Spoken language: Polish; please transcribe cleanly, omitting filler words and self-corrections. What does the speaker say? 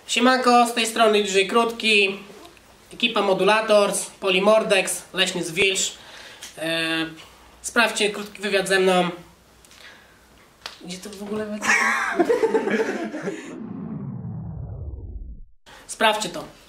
Siemanko, z tej strony DJ Krótki, ekipa Modulators, Polymordex, Leśny Zwilż. Sprawdźcie krótki wywiad ze mną. Gdzie to w ogóle będzie? Sprawdźcie to.